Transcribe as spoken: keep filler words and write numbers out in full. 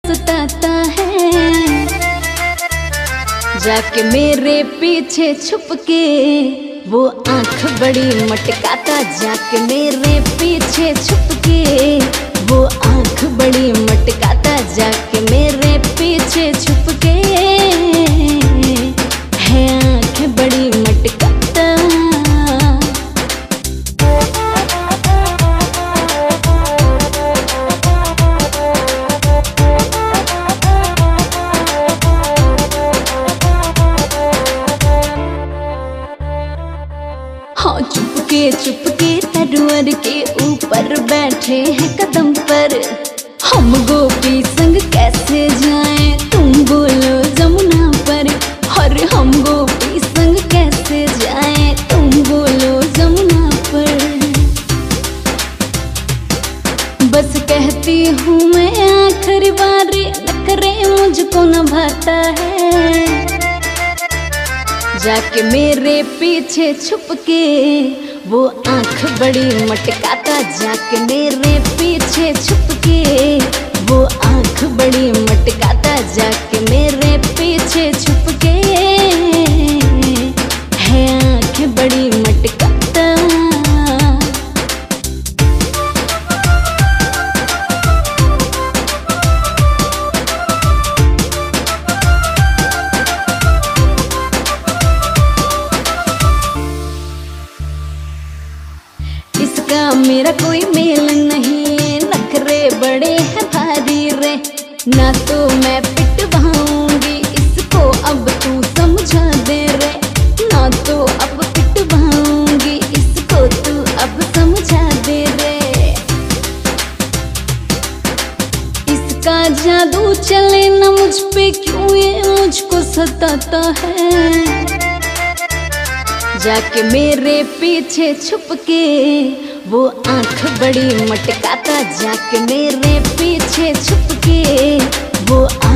सताता है। जाके मेरे पीछे छुप के वो आंख बड़ी मटकाता, जाके मेरे पीछे छुप के वो आंख बड़ी मटकाता, जाके मेरे पीछे छुप के है आंख बड़ी मटकाता। हाँ चुपके चुपके तरवर के ऊपर बैठे हैं कदम पर, हम गोपी संग कैसे जाएं तुम बोलो जमुना पर। और हम गोपी संग कैसे जाएं तुम बोलो जमुना पर। बस कहती हूँ मैं आखिरी बार, नखरे मुझको न भाता है। जाके मेरे पीछे छुप के वो आंख बड़ी मटकाता, जाके मेरे पीछे छुप के वो आंख बड़ी मटकाता, जाके मेरे पीछे छुप के है आंख बड़ी मटकाता। इसका मेरा कोई मेल नहीं, नखरे बड़े हैं भारी रे। ना तो मैं पिटवाऊंगी इसको अब तू समझा दे रे, ना तो अब पिटवाऊंगी इसको तू अब समझा दे रे। इसका जादू चले ना मुझ पे, क्यों ये मुझको सताता है। जाके मेरे पीछे छुप के वो आंख बड़ी मटकाता, जाके मेरे पीछे छुप के वो